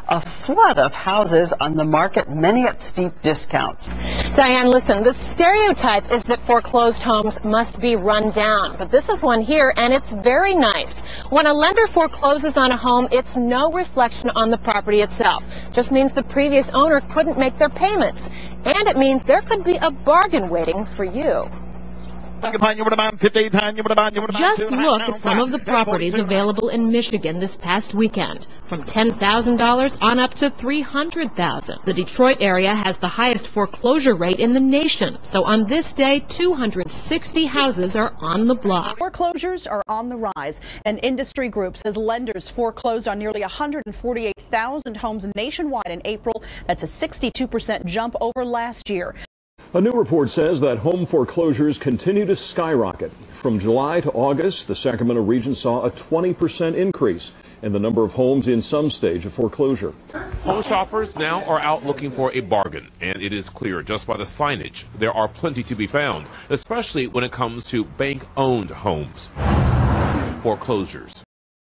a flood of houses on the market, many at steep discounts. Diane, listen, the stereotype is that foreclosed homes must be run down, but this is one here, and it's very nice. When a lender forecloses on a home, it's no reflection on the property itself. Just means the previous owner couldn't make their payments, and it means there could be a bargain waiting for you. Just look at some of the properties available in Michigan this past weekend, from $10,000 on up to $300,000. The Detroit area has the highest foreclosure rate in the nation. So on this day, 260 houses are on the block. Foreclosures are on the rise. An industry group says lenders foreclosed on nearly 148,000 homes nationwide in April. That's a 62% jump over last year. A new report says that home foreclosures continue to skyrocket. From July to August, the Sacramento region saw a 20% increase in the number of homes in some stage of foreclosure. Home shoppers now are out looking for a bargain, and it is clear just by the signage there are plenty to be found, especially when it comes to bank-owned homes. Foreclosures